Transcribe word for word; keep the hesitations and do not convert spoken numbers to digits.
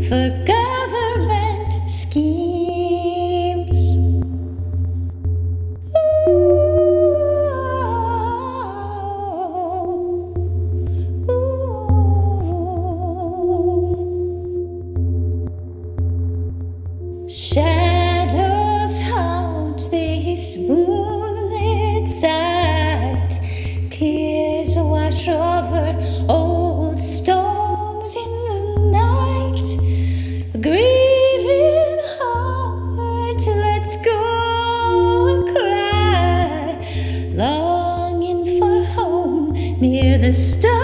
for government schemes. Ooh, ooh. Shadows haunt this moonlit sight. Tears wash over old stones in the night. A grieving heart lets go a cry, longing for home near the stars.